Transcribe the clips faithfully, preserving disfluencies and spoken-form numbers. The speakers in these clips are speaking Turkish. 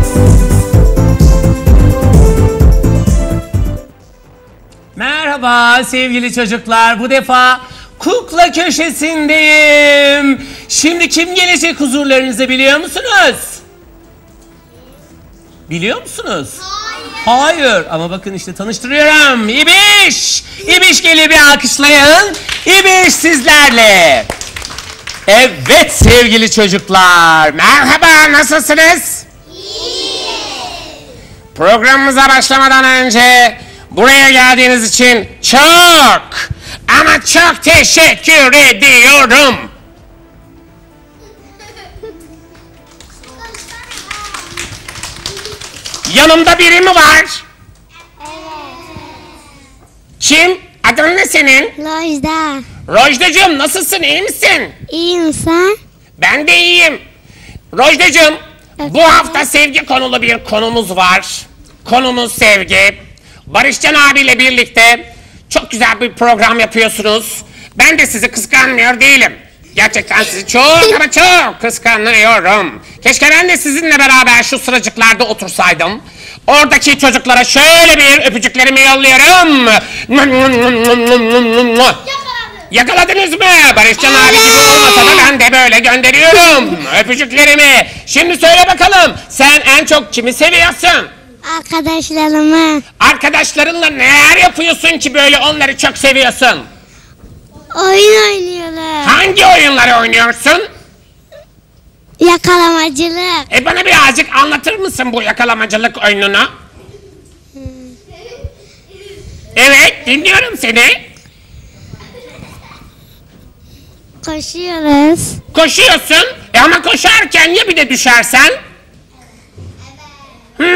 Merhaba sevgili çocuklar. Bu defa kukla köşesindeyim. Şimdi kim gelecek huzurlarınıza biliyor musunuz? Biliyor musunuz? Hayır. Hayır. Ama bakın işte tanıştırıyorum. İbiş. İbiş geliyor, bir alkışlayın. İbiş sizlerle. Evet sevgili çocuklar. Merhaba, nasılsınız? İyi. Programımıza başlamadan önce buraya geldiğiniz için çok ama çok teşekkür ediyorum. Yanımda biri mi var? Evet. Kim? Adın ne senin? Rojda. Rojdacığım, nasılsın? İyi misin? İyiyim sen? Ben de iyiyim. Rojdacığım, evet, bu hafta sevgi konulu bir konumuz var. Konumuz sevgi. Barışcan abiyle birlikte çok güzel bir program yapıyorsunuz. Ben de sizi kıskanmıyor değilim. Gerçekten sizi çok ama çok kıskanıyorum. Keşke ben de sizinle beraber şu sıracıklarda otursaydım. Oradaki çocuklara şöyle bir öpücüklerimi yolluyorum. Yakaladınız mı? Barışcan abi gibi olmasa da ben de böyle gönderiyorum öpücüklerimi. Şimdi söyle bakalım, sen en çok kimi seviyorsun? Arkadaşlarımı. Arkadaşlarınla neler yapıyorsun ki böyle onları çok seviyorsun? Oyun oynuyorlar. Hangi oyunları oynuyorsun? Yakalamacılık. E bana birazcık anlatır mısın bu yakalamacılık oyununu? Hmm. Evet, dinliyorum seni. Koşuyoruz. Koşuyorsun. E ama koşarken ya bir de düşersen? Hı?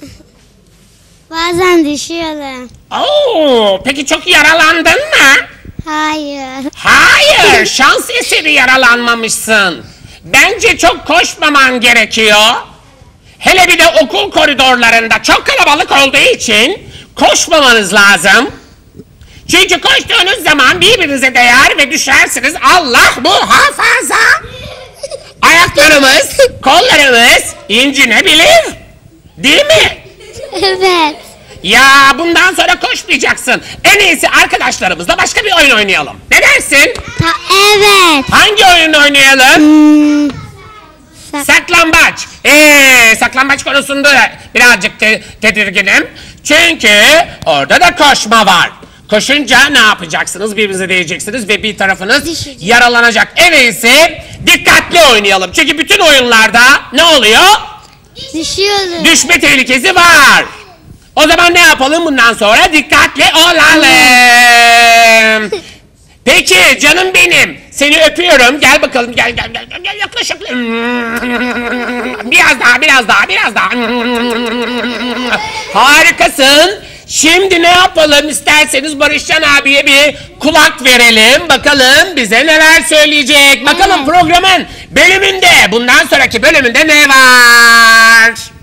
Bazen düşüyorum. Oo, peki çok yaralandın mı? Hayır. Hayır, şans eseri yaralanmamışsın. Bence çok koşmaman gerekiyor. Hele bir de okul koridorlarında çok kalabalık olduğu için koşmamanız lazım. Çünkü koştuğunuz zaman birbirinize değer ve düşersiniz. Allah muhafaza. Ayaklarımız, kollarımız incinebilir. Değil mi? Evet. Ya bundan sonra koşmayacaksın. En iyisi arkadaşlarımızla başka bir oyun oynayalım. Ne dersin? Ta evet. Hangi oyun oynayalım? Hmm. Sak Saklambaç. Ee, saklambaç konusunda birazcık te tedirginim. Çünkü orada da koşma var. Koşunca ne yapacaksınız? Birbirinize değeceksiniz ve bir tarafınız Düşecek. yaralanacak. En iyisi dikkatli oynayalım. Çünkü bütün oyunlarda ne oluyor? Düşüyoruz. Düşme tehlikesi var. O zaman ne yapalım bundan sonra? Dikkatli olalım. Peki canım benim, seni öpüyorum. Gel bakalım, gel gel gel gel yaklaş yaklaş. Biraz daha, biraz daha, biraz daha. Harikasın. Şimdi ne yapalım isterseniz Barışcan abiye bir kulak verelim. Bakalım bize neler söyleyecek. Bakalım programın bölümünde, bundan sonraki bölümünde ne var?